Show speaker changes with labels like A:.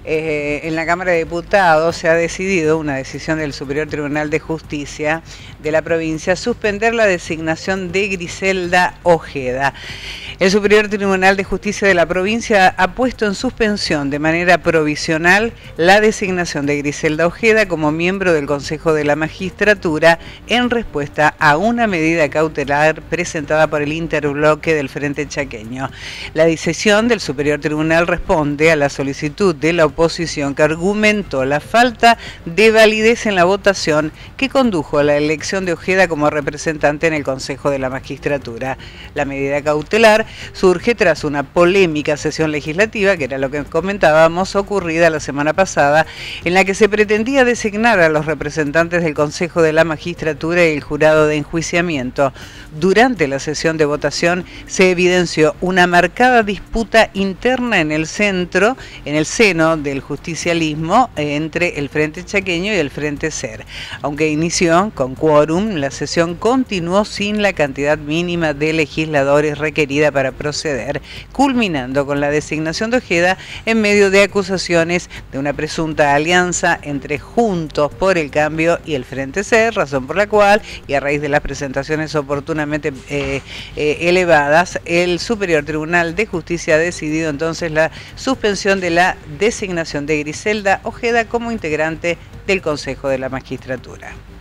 A: En la Cámara de Diputados se ha decidido, una decisión del Superior Tribunal de Justicia de la provincia, suspender la designación de Griselda Ojeda. El Superior Tribunal de Justicia de la provincia ha puesto en suspensión de manera provisional la designación de Griselda Ojeda como miembro del Consejo de la Magistratura en respuesta a una medida cautelar presentada por el interbloque del Frente Chaqueño. La decisión del Superior Tribunal responde a la solicitud de la oposición que argumentó la falta de validez en la votación que condujo a la elección de Ojeda como representante en el Consejo de la Magistratura. La medida cautelar surge tras una polémica sesión legislativa, que era lo que comentábamos, ocurrida la semana pasada, en la que se pretendía designar a los representantes del Consejo de la Magistratura y el jurado de enjuiciamiento. Durante la sesión de votación se evidenció una marcada disputa interna en el seno del justicialismo entre el Frente Chaqueño y el Frente SER. Aunque inició con quórum, la sesión continuó sin la cantidad mínima de legisladores requerida para proceder, culminando con la designación de Ojeda en medio de acusaciones de una presunta alianza entre Juntos por el Cambio y el Frente SER, razón por la cual, y a raíz de las presentaciones oportunamente elevadas, el Superior Tribunal de Justicia ha decidido entonces la suspensión de la designación de Griselda Ojeda como integrante del Consejo de la Magistratura.